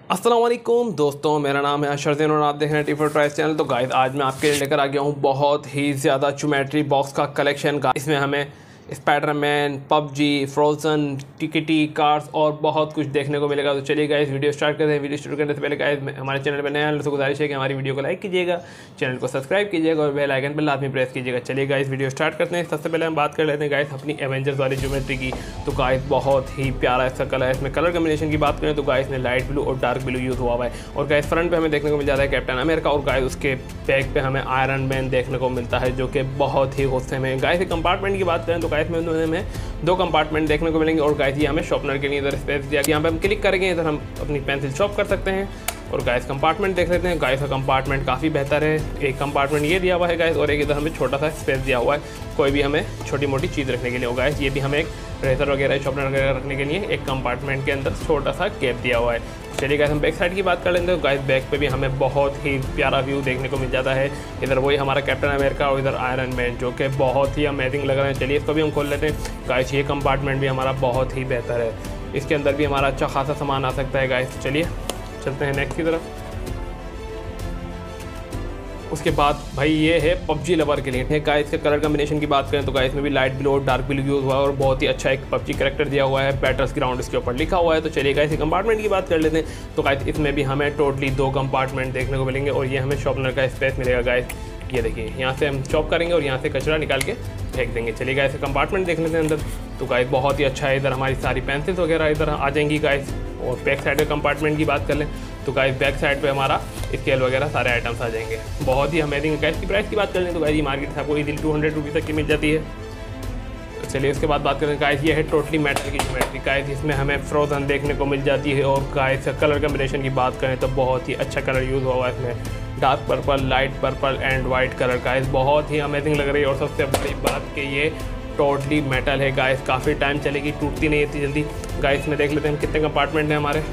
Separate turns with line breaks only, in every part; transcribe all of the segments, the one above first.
अस्सलाम वालेकुम दोस्तों, मेरा नाम है अशरदीन और आप देख रहे हैं टी4 ट्राइस चैनल। तो गाइस आज मैं आपके लिए लेकर आ गया हूँ बहुत ही ज़्यादा ज्योमेट्री बॉक्स का कलेक्शन का। इसमें हमें स्पाइडरमैन, पबजी, फ्रोजन, टिकटी, कार्स और बहुत कुछ देखने को मिलेगा। तो चलिए गाइस वीडियो स्टार्ट करते हैं। वीडियो शुरू करने से पहले गाइस हमारे चैनल पर नया है तो गुजारिश है कि हमारी वीडियो को लाइक कीजिएगा, चैनल को सब्सक्राइब कीजिएगा और बेल आइकन पर लाजमी प्रेस कीजिएगा। चलिए गाइस वीडियो स्टार्ट करते हैं। सबसे पहले हम बात कर लेते हैं गाइस अपनी एवेंजर्स वाली ज्योमेट्री की। तो गाइस बहुत ही प्यारा इसका कलर है। इसमें कलर कम्बिनेशन की बात करें तो गाइस में लाइट ब्लू और डार्क ब्लू यूज़ हुआ है। और गाइस फ्रंट पे हमें देखने को मिल जाता है कैप्टन अमेरिका और गाइस उसके बैक पे हमें आयरन मैन देखने को मिलता है जो कि बहुत ही गुस्से में। गाइस कंपार्टमेंट की बात करें तो गाइस में हमें दो कंपार्टमेंट देखने को मिलेंगे और गाइस ये हमें शॉर्पनर के लिए इधर स्पेस दिया गया। यहाँ पे हम क्लिक करेंगे, इधर हम अपनी पेंसिल शॉर्प कर सकते हैं। और गाइस कंपार्टमेंट देख लेते हैं। गाइस का कंपार्टमेंट काफ़ी बेहतर है। एक कंपार्टमेंट ये दिया हुआ है गाइस और एक इधर हमें छोटा सा स्पेस दिया हुआ है कोई भी हमें छोटी मोटी चीज़ रखने के लिए। और गाइस ये भी हमें एक रेजर वगैरह शॉर्पनर वगैरह रखने के लिए एक कंपार्टमेंट के अंदर छोटा सा गैप दिया हुआ है। चलिए गाइस हम बैक साइड की बात कर लेते हैं। गाइस बैक पे भी हमें बहुत ही प्यारा व्यू देखने को मिल जाता है। इधर वही हमारा कैप्टन अमेरिका और इधर आयरन मैन जो कि बहुत ही अमेजिंग लग रहे हैं। चलिए इसको भी हम खोल लेते हैं। गाइस ये कंपार्टमेंट भी हमारा बहुत ही बेहतर है। इसके अंदर भी हमारा अच्छा खासा सामान आ सकता है। गाइस चलिए चलते हैं नेक्स्ट की तरफ। उसके बाद भाई ये है पबजी लवर के लिए। गाइस के कलर कम्बिनेशन की बात करें तो गाइस में भी लाइट ब्लू और डार्क ब्लू यूज़ हुआ है और बहुत ही अच्छा एक पबजी कैरेक्टर दिया हुआ है। बैटर्स ग्राउंड इसके ऊपर लिखा हुआ है। तो चलिए गाइस कंपार्टमेंट की बात कर लेते हैं। तो गाइस इसमें भी हमें टोटली दो कंपार्टमेंट देखने को मिलेंगे और ये हमें शॉर्पनर का स्पेस मिलेगा। गाइस ये देखिए यहाँ से हम चॉप करेंगे और यहाँ से कचरा निकाल के फेंक देंगे। चलिए गाइस कंपार्टमेंट देख लेते हैं अंदर। तो गाइस बहुत ही अच्छा है। इधर हमारी सारी पेंसिल्स वगैरह इधर आ जाएंगी गाइस। और बैक साइड के कंपार्टमेंट की बात कर लें तो गाइस बैक साइड पे हमारा स्केल वगैरह सारे आइटम्स आ जाएंगे। बहुत ही अमेजिंग। गाइस की प्राइस की बात कर लें तो गाइस ये मार्केट से आपको इजीली 200 रुपीज़ तक की मिल जाती है। तो चलिए उसके बाद बात करें। गाइस ये है टोटली मेटल की ज्योमेट्री। गाइस इसमें हमें फ्रोजन देखने को मिल जाती है। और गाइस का कलर कम्बिनेशन की बात करें तो बहुत ही अच्छा कलर यूज़ हुआ है इसमें। Dark purple, light purple and white colour. Guys बहुत ही अमेजिंग लग रही है। और सबसे बड़ी बात कि ये टोटली मेटल है। गाइस काफ़ी टाइम चलेगी, टूटती नहीं इतनी जल्दी। गाइस में देख लेते हैं हम कितने कंपार्टमेंट हैं हमारे।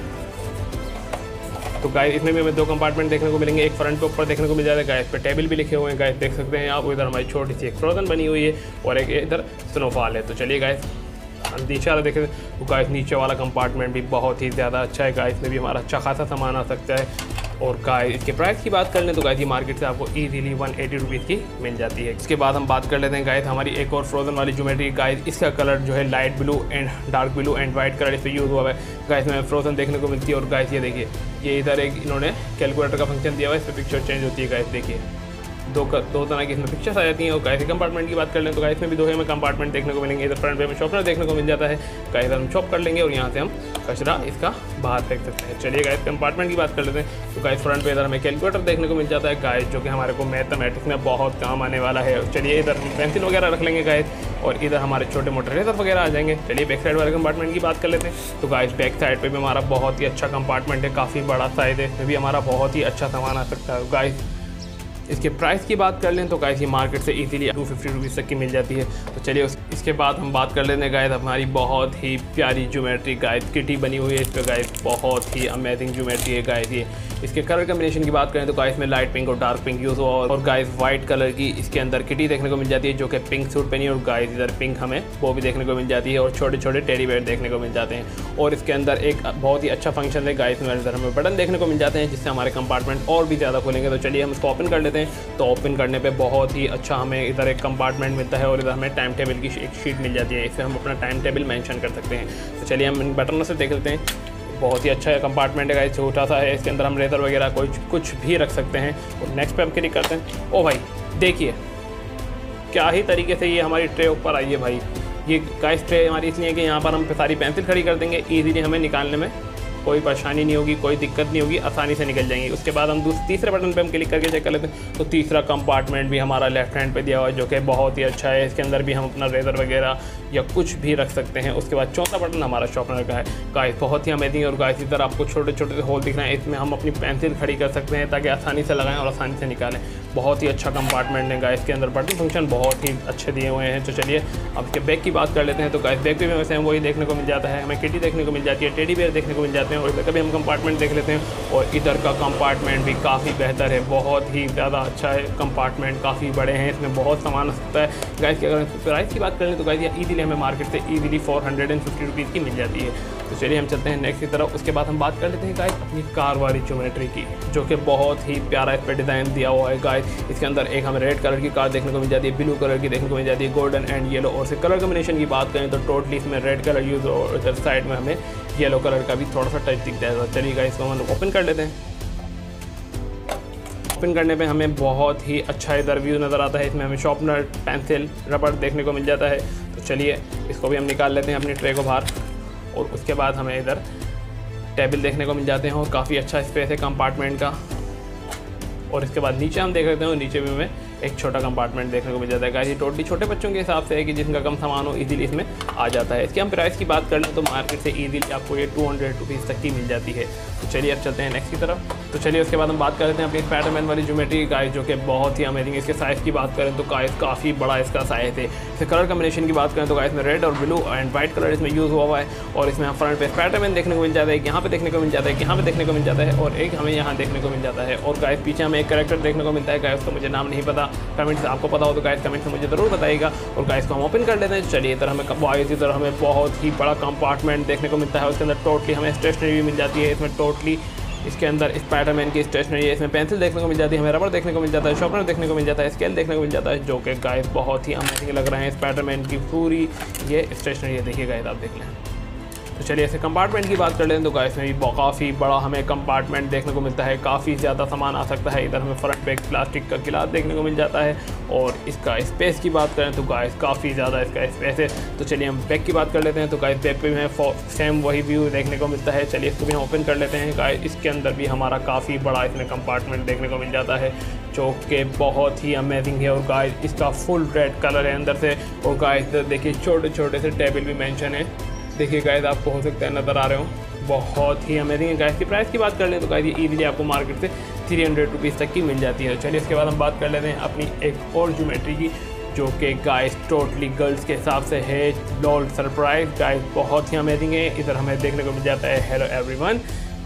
तो गाइस इसमें भी हमें दो कंपार्टमेंट देखने को मिलेंगे। एक फ्रंट पे ऊपर देखने को मिल जाता है। गाइस पे टेबल भी लिखे हुए हैं। गाइस देख सकते हैं आप। इधर हमारी छोटी सी एक फ्रोजन बनी हुई है और एक इधर स्नोफॉल है। तो चलिए गाइस नीचे वाला देखें तो गाइस नीचे वाला कंपार्टमेंट भी बहुत ही ज़्यादा अच्छा है। गाइस में भी हमारा अच्छा खासा सामान आ सकता है। और गाइस इसके प्राइस की बात कर लें तो गाइस ये मार्केट से आपको इजीली 180 रुपीज़ की मिल जाती है। इसके बाद हम बात कर लेते हैं गाइस हमारी एक और फ्रोजन वाली ज्योमेट्री। गाइस इसका कलर जो है light blue and dark blue and white colour इस पर यूज़ हुआ है। गाइस में फ्रोजन देखने को मिलती है। और गाइस ये देखिए ये इधर एक इन्होंने कैलकुलेटर का फंक्शन दिया हुआ है। इस पर पिक्चर चेंज होती है। गाइस देखिए दो तरह की इसमें पिक्चर्स आ जाती हैं। और गाइस कंपार्टमेंट की बात कर लें तो गाइस में भी दो हमें कंपार्टमेंट देखने को मिलेंगे। इधर फ्रंट पे हमें शॉर्पनर देखने को मिल जाता है। गाइस हम चॉप कर लेंगे और यहाँ से हम कचरा इसका बाहर फेंक सकते हैं। चलिए गाइस कंपार्टमेंट की बात कर लेते हैं। तो गाइस फ्रंट पे इधर हमें कैलकुलेटर देखने को मिल जाता है गाइस जो कि हमारे को मैथमेटिक्स में बहुत काम आने वाला है। चलिए इधर पेंसिल वगैरह रख लेंगे गाइस और इधर हमारे छोटे मोटे रेजर वगैरह आ जाएंगे। चलिए बैक साइड वाले कंपार्टमेंट की बात कर लेते हैं। तो गाइस बैक साइड पे भी हमारा बहुत ही अच्छा कंपार्टमेंट है। काफ़ी बड़ा साइज है। इसमें भी हमारा बहुत ही अच्छा सामान आ सकता है। गाइस इसके प्राइस की बात कर लें तो गाइस ये मार्केट से इजीली 250 रुपीज़ तक की मिल जाती है। तो चलिए इसके बाद हम बात कर लेते हैं गाइस हमारी बहुत ही प्यारी ज्योमेट्री। गाइस किटी बनी हुई है इस पर। गाइस बहुत ही अमेजिंग ज्योमेट्री है गाइस ये। इसके कलर कम्बिनेशन की बात करें तो गाइस में लाइट पिंक और डार्क पिंक यूज़ हुआ और गाइस वाइट कलर की इसके अंदर किटी देखने को मिल जाती है जो कि पिंक सूट पहनी है। और गाइस इधर पिंक हमें वो भी देखने को मिल जाती है और छोटे छोटे टेडी बेयर देखने को मिल जाते हैं। और इसके अंदर एक बहुत ही अच्छा फंक्शन है गाइस में इधर हमें बटन देखने को मिल जाते हैं जिससे हमारे कंपार्टमेंट और भी ज़्यादा खुलेंगे। तो चलिए हम इसको ओपन कर लेते हैं। तो ओपन करने पे बहुत ही अच्छा हमें इधर एक कंपार्टमेंट मिलता है और इधर हमें टाइम टेबल की एक शीट मिल जाती है। इससे हम अपना टाइम टेबल मेंशन कर सकते हैं। तो चलिए हम इन बटनों से देख लेते हैं। बहुत ही अच्छा कंपार्टमेंट है गाइस, छोटा सा है। इसके अंदर हम रेजर वगैरह कुछ भी रख सकते हैं। और नेक्स्ट पे हम क्लिक करते हैं। ओ भाई देखिए क्या ही तरीके से ये हमारी ट्रे ऊपर आई है भाई। ये गाइस ट्रे हमारी इसलिए कि यहाँ पर हम सारी पेंसिल खड़ी कर देंगे। ईजीली हमें निकालने में कोई परेशानी नहीं होगी, कोई दिक्कत नहीं होगी, आसानी से निकल जाएंगी। उसके बाद हम तीसरे बटन पे हम क्लिक करके चेक कर लेते हैं। तो तीसरा कंपार्टमेंट भी हमारा लेफ्ट हैंड पे दिया हुआ है जो कि बहुत ही अच्छा है। इसके अंदर भी हम अपना रेजर वगैरह या कुछ भी रख सकते हैं। उसके बाद चौथा बटन हमारा शॉर्पनर का है। गाइस बहुत ही अमेजिंग। और गाइस इधर आपको छोटे छोटे से होल दिख रहे हैं। इसमें हम अपनी पेंसिल खड़ी कर सकते हैं ताकि आसानी से लगाएं और आसानी से निकालें। बहुत ही अच्छा कंपार्टमेंट है गाइस। के अंदर बटन फंक्शन बहुत ही अच्छे दिए हुए हैं। तो चलिए अब इसके बैक की बात कर लेते हैं। तो गाइस बैक पे भी वैसे वही देखने को मिल जाता है। हमें किटी देखने को मिल जाती है, टेडी बेयर देखने को मिल जाते हैं। और कभी हम कंपार्टमेंट देख लेते हैं। और इधर का कंपार्टमेंट भी काफ़ी बेहतर है, बहुत ही ज़्यादा अच्छा है। कंपार्टमेंट काफ़ी बड़े हैं, इसमें बहुत सामान आ सकता है। गाइस की अगर प्राइस की बात करें तो गाइस ये ईजीली हमें मार्केट से ईजीली 450 रुपीज़ की मिल जाती है। तो चलिए हम चलते हैं नेक्स्ट की तरफ। उसके बाद हम बात कर लेते हैं गाइस अपनी कार वाली ज्योमेट्री की, जो कि बहुत ही प्यारा इस पर डिज़ाइन दिया हुआ है गाइस। इसके अंदर एक हमें रेड कलर की कार देखने को मिल जाती है, ब्लू कलर की देखने को मिल जाती है, गोल्डन एंड येलो। और से कलर कॉम्बिनेशन की बात करें तो टोटली इसमें रेड कलर यूज़ और इधर साइड में हमें येलो कलर का भी थोड़ा सा टच दिख जाएगा। चलिए गाइस इसको हम ओपन कर लेते हैं। ओपन करने पे हमें बहुत ही अच्छा इधर व्यू नज़र आता है। इसमें हमें शार्पनर, पेंसिल, रबड़ देखने को मिल जाता है। तो चलिए इसको भी हम निकाल लेते हैं अपनी ट्रे को बाहर। और उसके बाद हमें इधर टेबल देखने को मिल जाते हैं और काफ़ी अच्छा स्पेस है कंपार्टमेंट का। और इसके बाद नीचे हम देख सकते हैं, नीचे भी हमें एक छोटा कंपार्टमेंट देखने को मिल जाता है गाइस। ये टोटली छोटे बच्चों के हिसाब से है कि जिनका कम सामान हो इजीली इसमें आ जाता है। इसकी हम प्राइस की बात कर लें तो मार्केट से इजीली आपको ये 200 रुपीज़ तक की मिल जाती है। तो चलिए अब चलते हैं नेक्स्ट की तरफ। तो चलिए उसके बाद हम बात कर लेते हैं अपनी स्पाइडरमैन वाली ज्योमेट्री गाइस, जो कि बहुत ही अमेजिंग। इसके साइज़ की बात करें तो गाइस काफ़ी बड़ा इसका साइज़ है। इसके कलर कॉम्बिनेशन की बात करें तो गाइस में रेड और ब्लू एंड वाइट कलर इसमें यूज़ हुआ है। और इसमें हम फ्रंट पे स्पाइडरमैन देखने को मिल जाता है, यहाँ पे देखने को मिल जाता है, यहाँ पे देखने को मिल जाता है और एक हमें यहाँ देखने को मिल जाता है। और गाइस पीछे हमें एक कैरेक्टर देखने को मिलता है गाइस, उसका मुझे नाम नहीं पता, कमेंट से आपको पता हो तो गाइस कमेंट से मुझे ज़रूर बताइएगा। और गाइस को हम ओपन कर लेते हैं। चलिए इधर हमें इधर हमें बहुत ही बड़ा कंपार्टमेंट देखने को मिलता है। उसके अंदर टोटली हमें स्टेशनरी भी मिल जाती है। इसमें टोटली इसके अंदर स्पाइडरमैन की स्टेशनरी है। इसमें पेंसिल देखने को मिल जाती है, हमें रबर देखने को मिल जाता है, शार्पनर देखने को मिल जाता है, स्केल देखने को मिल जाता है, जो कि गाइस बहुत ही अमेजिंग लग रहे हैं। स्पाइडरमैन की पूरी ये स्टेशनरी है, देखिए गाइस आप देख लें। तो चलिए ऐसे कंपार्टमेंट की बात कर लें तो गाइस में भी काफ़ी बड़ा हमें कंपार्टमेंट देखने को मिलता है। काफ़ी ज़्यादा सामान आ सकता है। इधर हमें फ्रंट पे एक प्लास्टिक का गिलास देखने को मिल जाता है। और इसका स्पेस की बात करें तो गाइस काफ़ी ज़्यादा इसका स्पेस है। तो चलिए हम बैक की बात कर लेते हैं। तो गाइस बैक पे भी हमें सेम वही व्यू देखने को मिलता है। चलिए इसको भी हम ओपन कर लेते हैं गाइस। इसके अंदर भी हमारा काफ़ी बड़ा इसमें कंपार्टमेंट देखने को मिल जाता है, जो कि बहुत ही अमेजिंग है। और गाइस इसका फुल रेड कलर है अंदर से। और गाइस देखिए छोटे छोटे से टेबल भी मेंशन है, देखिए गाइस आपको हो सकता है नज़र आ रहे हो, बहुत ही अमेजिंग है। गाइस की प्राइस की बात कर लें तो गाइस ये ईजिली आपको मार्केट से 300 रुपीज़ तक की मिल जाती है। चलिए इसके बाद हम बात कर लेते हैं अपनी एक और ज्योमेट्री की, जो कि गाइस टोटली गर्ल्स के हिसाब से है। लॉल सरप्राइज गाइस बहुत ही अमेजिंग है। इधर हमें देखने को मिल जाता है हेलो एवरीवन।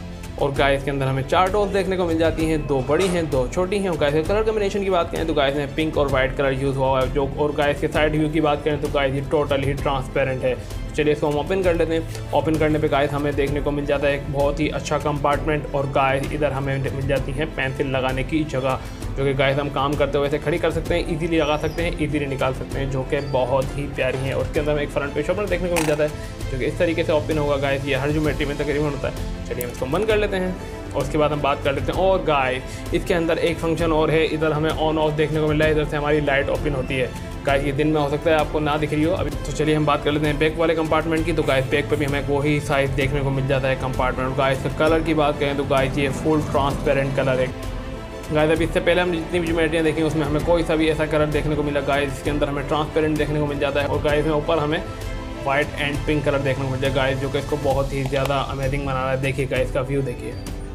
और गाइस के अंदर हमें 4 डॉल्स देखने को मिल जाती हैं, 2 बड़ी हैं 2 छोटी हैं। और गाइस के कलर कॉम्बिनेशन की बात करें तो गाइस में पिंक और वाइट कलर यूज़ हुआ है जो। और गाइस के साइड व्यू की बात करें तो गाइस ये टोटल ही ट्रांसपेरेंट है। चलिए इसको हम ओपन कर लेते हैं। ओपन करने पे गाइस हमें देखने को मिल जाता है एक बहुत ही अच्छा कंपार्टमेंट। और गाइस इधर हमें मिल जाती है पेंसिल लगाने की जगह, जो कि गाइस हम काम करते हुए ऐसे खड़ी कर सकते हैं, इजीली लगा सकते हैं, इजीली निकाल सकते हैं, जो कि बहुत ही प्यारी है। और उसके अंदर हमें एक फ्रंट पे शॉपर देखने को मिल जाता है, जो कि इस तरीके से ओपन होगा गाइस। ये हर ज्योमेट्री में तकरीबन होता है। चलिए हम इसको बंद कर लेते हैं और उसके बाद हम बात कर लेते हैं। और गाइस इसके अंदर एक फंक्शन और है, इधर हमें ऑन ऑफ देखने को मिल रहा है। इधर से हमारी लाइट ओपन होती है गाइस, ये दिन में हो सकता है आपको ना दिख रही हो अभी। तो चलिए हम बात कर लेते हैं बैक वाले कंपार्टमेंट की। तो गाइस बैक पे भी हमें वही साइज देखने को मिल जाता है कंपार्टमेंट। गाइस का कलर की बात करें तो गाइस ये फुल ट्रांसपेरेंट कलर है गाइस। अभी इससे पहले हम जितनी भी ज्योमेट्रियाँ देखी उसमें हमें कोई सा भी ऐसा कलर देखने को मिला गाइस, इसके अंदर हमें ट्रांसपेरेंट देखने को मिल जाता है। और गाइस में ऊपर हमें वाइट एंड पिंक कलर देखने को मिल जाए गाइस, जो कि इसको बहुत ही ज़्यादा अमेजिंग बना रहा है। देखिए गाइस का व्यू देखिए,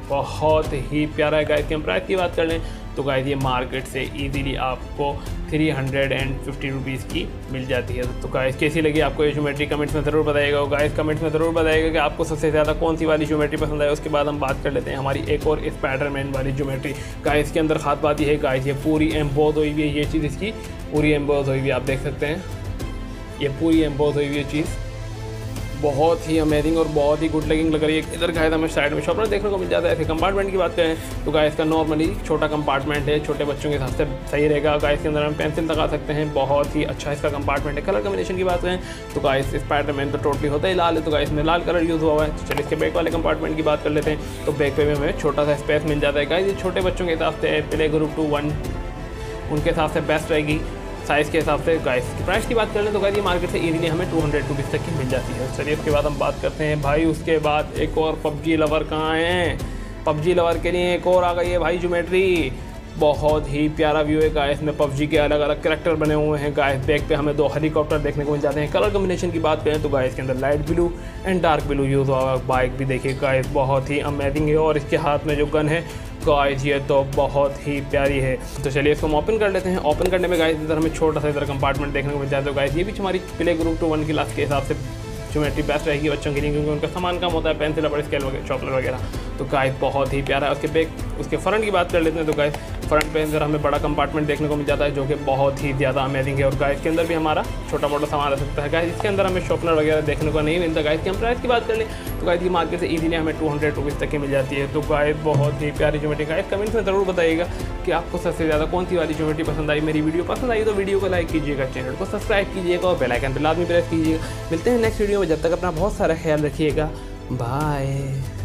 बहुत ही प्यारा है गाइस। की हम प्राइस की बात कर लें तो गाइस ये मार्केट से इजीली आपको 350 रुपीज़ की मिल जाती है। तो गाइस कैसी लगी आपको ये ज्योमेट्री कमेंट्स में ज़रूर बताइएगा। और गाइस कमेंट्स में ज़रूर बताइएगा कि आपको सबसे ज़्यादा कौन सी वाली ज्योमेट्री पसंद है। उसके बाद हम बात कर लेते हैं हमारी एक और स्पाइडरमैन वाली ज्योमेट्री। गाइस के अंदर खास बात ये है गाइस, ये पूरी एम्बोज हुई हुई है। ये चीज़ इसकी पूरी एम्बोज हुई हुई है, आप देख सकते हैं ये पूरी एम्बोज हुई हुई है चीज़, बहुत ही अमेजिंग और बहुत ही गुड लगिंग लग रही है। इधर गाइस हमें साइड में शॉपर देखने को मिल जाता है। ऐसे कंपार्टमेंट की बात करें तो गाइस का नॉर्मली छोटा कंपार्टमेंट है, छोटे बच्चों के हिसाब से सही रहेगा। गाइस के अंदर हम पेंसिल लगा सकते हैं, बहुत ही अच्छा इसका कंपार्टमेंट है। कलर कॉम्बिनेशन की बात करें तो गाइस स्पाइडरमैन तो टोटली होता ही लाल है, तो गाइस में लाल कलर यूज़ हुआ है। तो चलिए इसके बैक वाले कंपार्टमेंट की बात कर लेते हैं। तो बैक पे भी हमें छोटा सा स्पेस मिल जाता है गाइस। ये छोटे बच्चों के हिसाब से प्ले ग्रुप 2 1 उनके हिसाब से बेस्ट रहेगी साइज़ के हिसाब से। गाइस की प्राइस की बात कर लें तो गाइस ये मार्केट से इजीली हमें 200 रुपीज़ तक की मिल जाती है। चलिए उसके बाद हम बात करते हैं भाई, उसके बाद एक और पबजी लवर कहाँ हैं। पबजी लवर के लिए एक और आ गई है भाई ज्योमेट्री, बहुत ही प्यारा व्यू है गाइस। में पबजी के अलग अलग कैरेक्टर बने हुए हैं गाइस। बैक पे हमें 2 हेलीकॉप्टर देखने को मिल जाते हैं। कलर कॉम्बिनेशन की बात करें तो गाइस के अंदर light blue and dark blue use हुआ। बाइक भी देखिए गाइस बहुत ही अमेजिंग है। और इसके हाथ में जो गन है गाइस ये तो बहुत ही प्यारी है। तो चलिए इसको हम ओपन कर लेते हैं। ओपन करने में गाइस इधर हमें छोटा सा इधर कंपार्टमेंट देखने को मिल जाता है। तो गाइस ये भी हमारी प्ले ग्रुप 2 1 क्लास के हिसाब से ज्योमेट्री बेस्ट रहेगी बच्चों के लिए, क्योंकि उनका सामान कम होता है, पेंसिल रबड़ स्केल वगैरह शॉर्पनर वगैरह। तो गाइस बहुत ही प्यारा है। उसके फ्रंट की बात कर लेते हैं तो गाइस फ्रंट पे अंदर हमें बड़ा कंपार्टमेंट देखने को मिल जाता है जो कि बहुत ही ज़्यादा अमेजिंग है। और गाइस के अंदर भी हमारा छोटा मोटा सामान रह सकता है। गाइस इसके अंदर हमें शॉर्पनर वगैरह देखने को नहीं मिलता। गाइस की हम प्राइस की बात कर लें तो गाइस की मार्केट से इजीली हमें 200 रुपीज़ तक की मिल जाती है। तो गाइस बहुत ही प्यारी ज्योमेट्री। गाइस कमेंट्स में ज़रूर बताइएगा कि आपको सबसे ज़्यादा कौन सी वाली ज्योमेट्री पसंद आई। मेरी वीडियो पसंद आई तो वीडियो को लाइक कीजिएगा, चैनल को सब्सक्राइब कीजिएगा और बेल आइकन पर लाजमी प्रेस कीजिएगा। मिलते हैं नेक्स्ट वीडियो में, जब तक अपना बहुत सारा ख्याल रखिएगा। बाय।